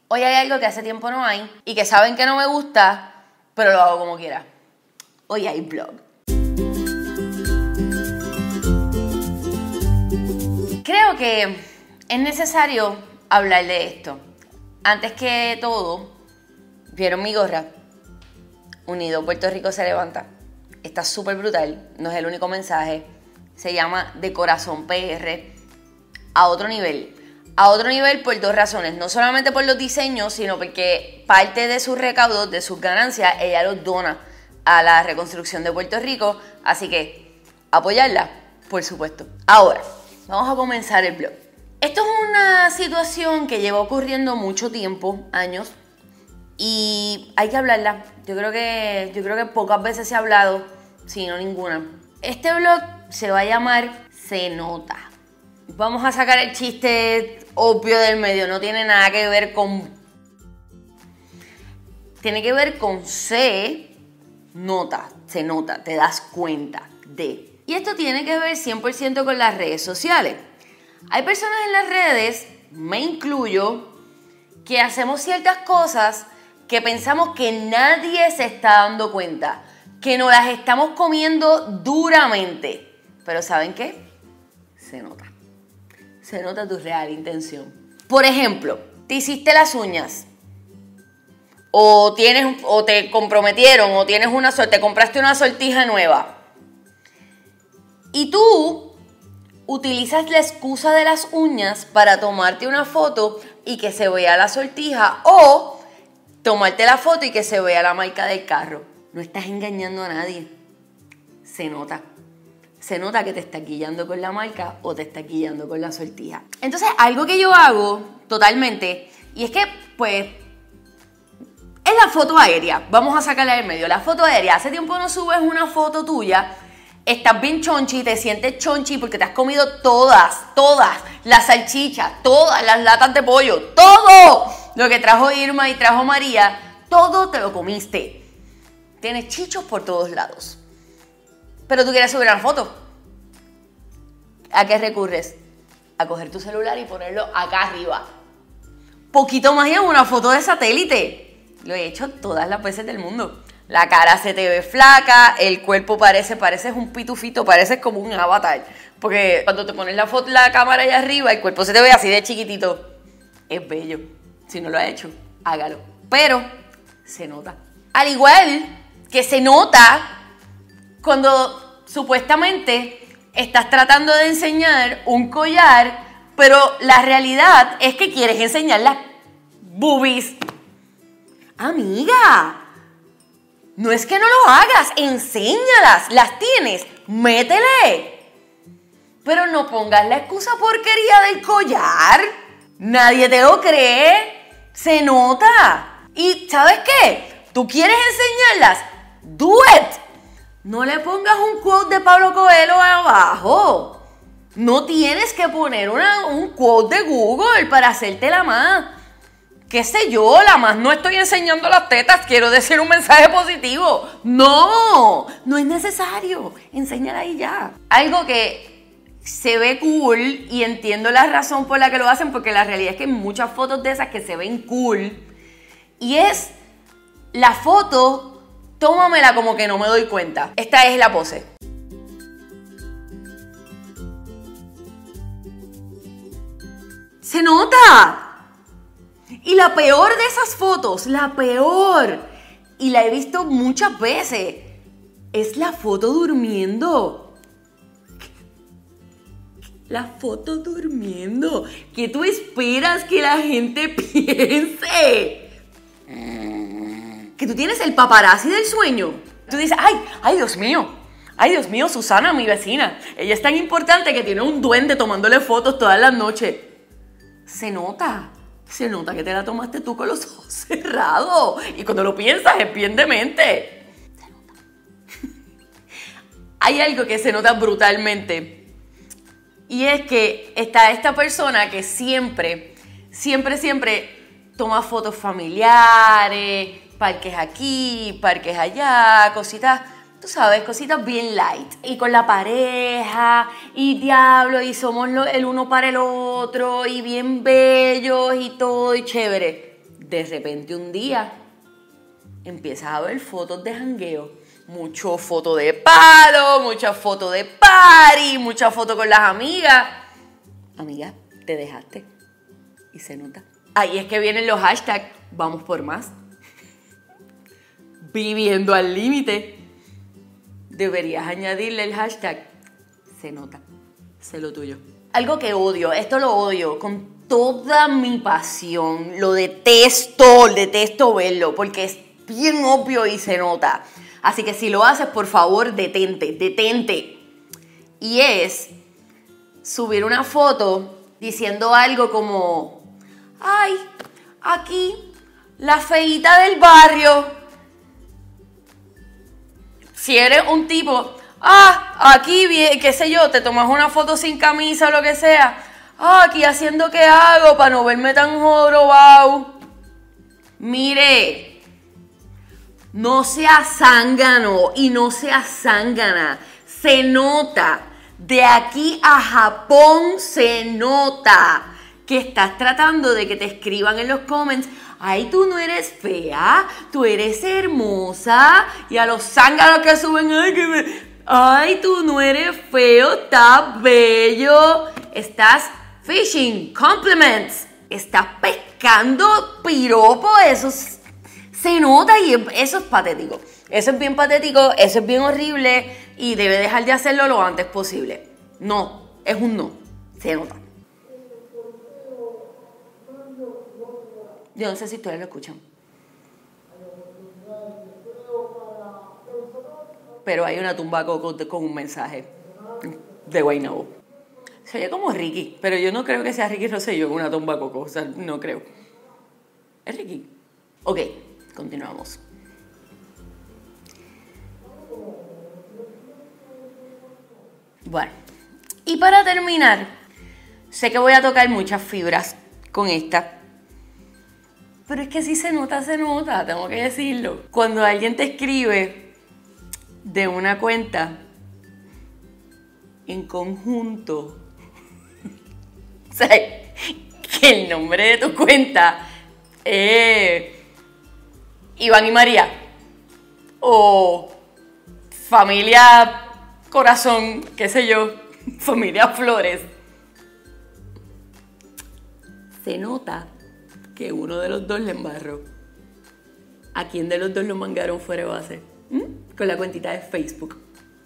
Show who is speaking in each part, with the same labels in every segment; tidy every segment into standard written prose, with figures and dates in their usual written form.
Speaker 1: Hoy hay algo que hace tiempo no hay y que saben que no me gusta, pero lo hago como quiera. Hoy hay vlog. Creo que es necesario hablar de esto. Antes que todo, ¿vieron mi gorra? Unido Puerto Rico se levanta. Está súper brutal, no es el único mensaje. Se llama De Corazón PR. A otro nivel. A otro nivel por dos razones. No solamente por los diseños, sino porque parte de sus recaudos, de sus ganancias, ella los dona a la reconstrucción de Puerto Rico. Así que, apoyarla, por supuesto. Ahora, vamos a comenzar el vlog. Esto es una situación que lleva ocurriendo mucho tiempo, años, y hay que hablarla. Yo creo que pocas veces se ha hablado, si no ninguna. Este vlog se va a llamar Se Nota. Vamos a sacar el chiste obvio del medio, no tiene nada que ver con... Tiene que ver con se nota, te das cuenta de. Y esto tiene que ver 100% con las redes sociales. Hay personas en las redes, me incluyo, que hacemos ciertas cosas que pensamos que nadie se está dando cuenta, que nos las estamos comiendo duramente. Pero ¿saben qué? Se nota. Se nota tu real intención. Por ejemplo, te hiciste las uñas, o te comprometieron, o te compraste una sortija nueva. Y tú utilizas la excusa de las uñas para tomarte una foto y que se vea la sortija, o tomarte la foto y que se vea la marca del carro. No estás engañando a nadie. Se nota. Se nota que te está guiando con la marca o te está guiando con la sortija. Entonces, algo que yo hago totalmente, y es que, pues, es la foto aérea. Vamos a sacarla del medio. La foto aérea. Hace tiempo no subes una foto tuya, estás bien chonchi, te sientes chonchi porque te has comido todas las salchichas, todas las latas de pollo, todo lo que trajo Irma y trajo María, todo te lo comiste. Tienes chichos por todos lados. Pero tú quieres subir una foto. ¿A qué recurres? A coger tu celular y ponerlo acá arriba. Poquito más y en una foto de satélite. Lo he hecho todas las veces del mundo. La cara se te ve flaca, el cuerpo pareces un pitufito, pareces como un avatar. Porque cuando te pones la cámara allá arriba, el cuerpo se te ve así de chiquitito. Es bello. Si no lo has hecho, hágalo. Pero se nota. Al igual que se nota cuando supuestamente estás tratando de enseñar un collar, pero la realidad es que quieres enseñar las boobies. Amiga, no es que no lo hagas, enséñalas, las tienes, métele. Pero no pongas la excusa porquería del collar. Nadie te lo cree, se nota. Y ¿sabes qué? ¿Tú quieres enseñarlas? Do it. No le pongas un quote de Pablo Coelho abajo. No tienes que poner un quote de Google para hacértela más. ¿Qué sé yo? La más no estoy enseñando las tetas, quiero decir un mensaje positivo. No es necesario. Enséñala ahí ya. Algo que se ve cool y entiendo la razón por la que lo hacen, porque la realidad es que hay muchas fotos de esas que se ven cool. Y es la foto... Tómamela como que no me doy cuenta. Esta es la pose. ¡Se nota! Y la peor de esas fotos, la peor, y la he visto muchas veces, es la foto durmiendo. La foto durmiendo. ¿Qué tú esperas que la gente piense? Que tú tienes el paparazzi del sueño. Tú dices, ay Dios mío, Susana, mi vecina. Ella es tan importante que tiene un duende tomándole fotos todas las noches. Se nota que te la tomaste tú con los ojos cerrados. Y cuando lo piensas es bien demente. Se nota. Hay algo que se nota brutalmente. Y es que está esta persona que siempre toma fotos familiares, parques aquí, parques allá, cositas, tú sabes, cositas bien light. Y con la pareja, y diablo, y somos el uno para el otro, y bien bellos y todo, y chévere. De repente un día empiezas a ver fotos de jangueo. Muchas fotos de palo, muchas fotos de party, muchas fotos con las amigas. Amiga, te dejaste. Y se nota. Ahí es que vienen los hashtags. Vamos por más. Viviendo al límite. Deberías añadirle el hashtag. Se nota. Sé lo tuyo. Algo que odio. Esto lo odio con toda mi pasión. Lo detesto verlo. Porque es bien obvio y se nota. Así que si lo haces, por favor, detente. Y es subir una foto diciendo algo como: ay, aquí, la feíta del barrio. Si eres un tipo, aquí, qué sé yo, te tomas una foto sin camisa o lo que sea. Aquí haciendo qué hago para no verme tan jorobado. Mire. No seas zángano y no seas zángana. Se nota. De aquí a Japón se nota que estás tratando de que te escriban en los comments: ay, tú no eres fea, tú eres hermosa. Y a los zánganos que suben: ay, tú no eres feo, estás bello. Estás fishing compliments. Estás pescando piropo. Eso se nota y eso es patético. Eso es bien patético, eso es bien horrible y debe dejar de hacerlo lo antes posible. No, es un no. Se nota. Yo no sé si ustedes lo escuchan. Pero hay una tumba con un mensaje de Guaynabo. Se oye como Ricky, pero yo no creo que sea Ricky Rosselló en una tumba coco. O sea, no creo. ¿Es Ricky? Ok. Continuamos. Bueno, y para terminar, sé que voy a tocar muchas fibras con esta, pero es que si se nota, tengo que decirlo. Cuando alguien te escribe de una cuenta en conjunto, o sea, que el nombre de tu cuenta es Iván y María, o familia Corazón, qué sé yo, familia Flores, se nota que uno de los dos le embarró. ¿A quién de los dos lo mangaron fuera de base? Con la cuentita de Facebook.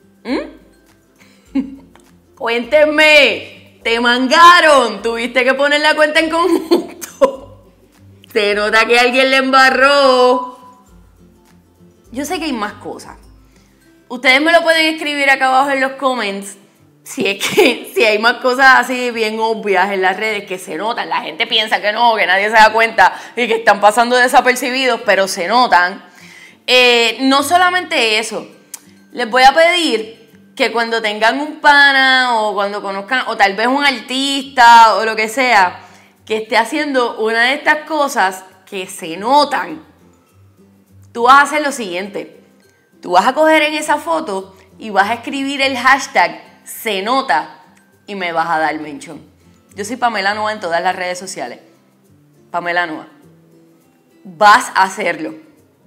Speaker 1: Cuéntenme, ¿te mangaron? ¿Tuviste que poner la cuenta en conjunto? Se nota que alguien le embarró. Yo sé que hay más cosas. Ustedes me lo pueden escribir acá abajo en los comments si hay más cosas así bien obvias en las redes que se notan. La gente piensa que no, que nadie se da cuenta y que están pasando desapercibidos, pero se notan. No solamente eso. Les voy a pedir que cuando tengan un pana o cuando conozcan, o tal vez un artista o lo que sea, que esté haciendo una de estas cosas que se notan, tú vas a hacer lo siguiente. Tú vas a coger en esa foto y vas a escribir el hashtag se nota y me vas a dar mention. Yo soy Pamela Noa en todas las redes sociales. Pamela Noa. Vas a hacerlo.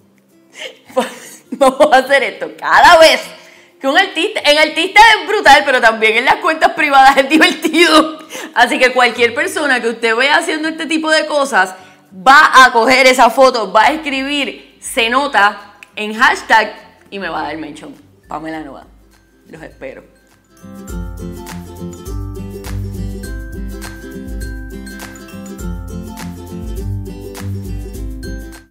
Speaker 1: Vamos a hacer esto cada vez que un artista, en artista es brutal, pero también en las cuentas privadas es divertido. Así que cualquier persona que usted vea haciendo este tipo de cosas va a coger esa foto, va a escribir se nota en hashtag y me va a dar mention. Pamela Noa. Los espero.